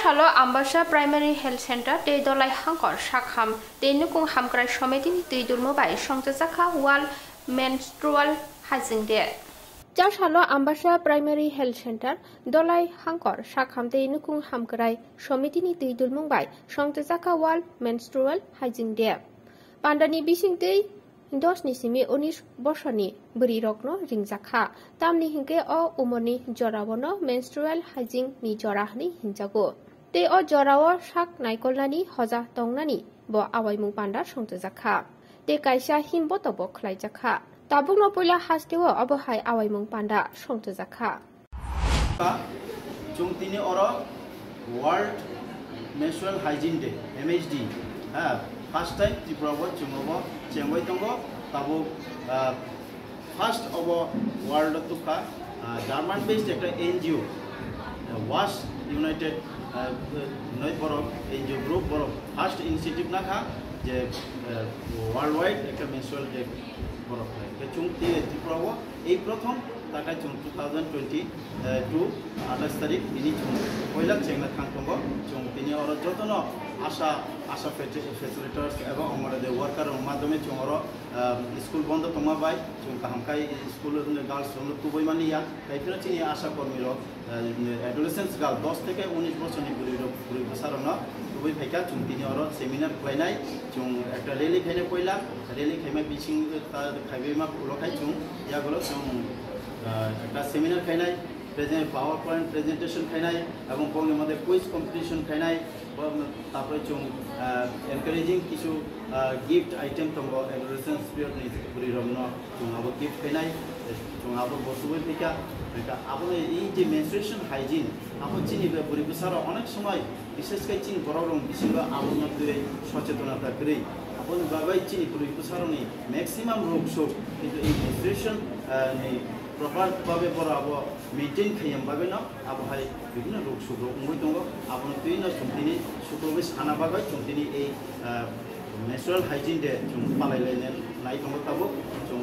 Salo Ambassa Primary Health Center te dolai hangkor sakham te nukung hamkrai someti te dulmo bai Palaijakha wal Menstrual Hygiene de Salo Ambassa Primary Health Center dolai hangkor sakham te nukung hamkrai someti ni te dulmo bai Palaijakha wal Menstrual Hygiene de Pandani bising te 10 ni simi 19 বছরনি buri rokno ringjakha tamni hingke o umoni jorawono menstrual hygiene ni jorahni hinjago te o jorao sak naikolnani hoja tongnani bo awaimung panda songjakha te kaisa himbo tobo khlaijakha tabuk no Puila Haste o abohai awaimung panda songjakha chungtini oro World Menstrual Hygiene Day MHD First time Triprobo Chungobo Chengwai Tongo Tabuk first of world tuka German based NGO was United NGO group first initiative nakha je worldwide ekta menstrual day borok chung Triprobo ei prothom takai chung 2022 28 tarik ini chung Puila chengna thangtongo chung tini oro jotono আশা ফেসিলিটার্স এবং আমাদের worker মাধ্যমে চুমরো school বন্ধ তোমা by চুম কাহামকাই school girls খুবই মানে ইয়া তাইফিনো চিনি আশা কর্মীর অ্যাডোলেসেন্স গার্ল 10 থেকে 19 বছরনি বুড়ি বসারন খুবই ফাইকা চুম তিনি অর সেমিনার খুলাইনাই চুম একটা রেলি খাইনে কইলা রেলি খাইমা বিচিং খাইবেমা উলখাই চুম ইয়াগুলো চুম একটা সেমিনার খাইনাই প্রেজেন্ট পাওয়ার পয়েন্ট প্রেজেন্টেশন খাইনাই এবং বঙ্গের মধ্যে কুইজ কম্পিটিশন খাইনাই তারপরে চুং এনকারেজিং কিছু গিফট আইটেম তঙ্গ এডুকেশন পিরিয়ড নি পুরি রমন চুং আবো গিফট খাইনাই চুং আবো বসুবই পিকা এটা আবো এই যে মেনস্ট্রুয়েশন হাইজিন আবো চিনি পুরি বিসার অনেক সময় বিশেষ করে চিনি বড়রম বিশেষ আবো মধ্যে সচেতনতা করে আবো বাবাই চিনি পুরি বিসারনি ম্যাক্সিমাম রোগ শোক কিন্তু এই মেনস্ট্রুয়েশন প্রপার ভাবে বড় আবো মেইনটেইন খাইয়াম ভাবে না আবহাই বিভিন্ন রোগ শোক উঙ্গই দঙ্গ আবো তুই না চুমতিনি শুক্রবে সানা বাগাই চুমতিনি এই মেনস্ট্রুয়াল হাইজিন ডে চুম পালাইলাইনেন নাই দঙ্গ তাবো চুম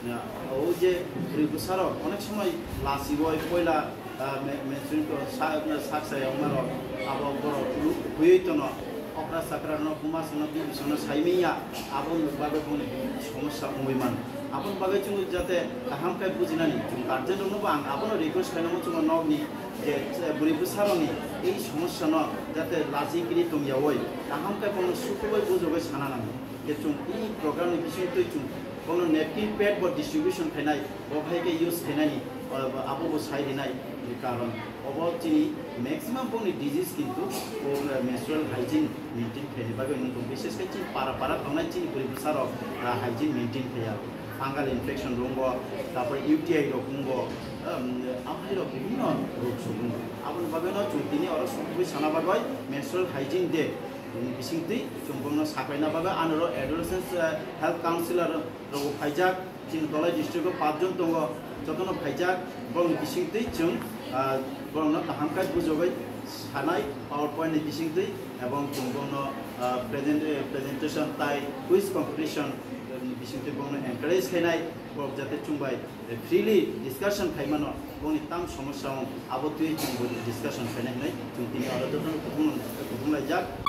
ও যে রিগুসার অনেক সময় লাসি বই পয়লা মেনস্ট্রুয়াল সাকসায় আমার আবো বড় হইতো না অপরা সাকরানো কুমাসন বিবিসন সাইমিয়া আবন ভাবে কোন সমস্যা উঙ্গইমান আপন বাগে চুং যাতে হামকাই বুঝিনানি চুং গার্জেন নবা আপন রিকোয়েস্ট খাইনামো চুং নগনি যে বুড়িবু সারনি এই সমস্যা ন যাতে লাজিগিরি তুমিয়া ওই হামকাই কোন সুখবই বুঝবে সানানানি যে চুং এই প্রোগ্রামনি বিষয় তুই চুং কোন নেপকিন প্যাড বা ডিস্ট্রিবিউশন খাইনাই বহাইকে ইউজ খাইনানি আবো সাইদিনাই কারণ অবচিনি ম্যাক্সিমাম কোনি ডিজিজ কিন্তু মেনস্ট্রুয়াল হাইজিন মেইনটেইন খাইনি বাগে নতুন বিশেষ করে চিন পারা থানাই চিনি বুড়িবু সার হাইজিন মেইনটেইন খাইয়া ফাঙ্গাল ইনফেকশন রোগ তারপরে ইউটিআই রোগ আবহাওয়ার বিভিন্ন রোগ শোক আপন ভাবে না চুক্তিনি আর সবই সানা বাগায় মেনস্ট্রুয়াল হাইজিন ডে বিসিংতি সম্পূর্ণ সাকাইনা বাগে আনর অ্যাডোলেসেন্স হেলথ কাউন্সিলর রোগ ফাইজাক চিন তলাই ডিস্ট্রিক্ট 5 জন দङ যতন ফাইজাক বং বিসিংতি চুং বং হামকাই বুঝবাই সানাই পাওয়ার পয়েন্ট বিসিংতি এবং সম্পূর্ণ প্রেজেন্টেশন তাই কুইজ কম্পিটিশন বিসিংতি বং এনকারেজ খাইনাই যাতে চুংবাই ফ্রিলি ডিসকাশন খাইমানো বংনি তাম সমস্যা আবতুই চুং ডিসকাশন খাইনাই চুং তিনি আলাদা প্রথম যাক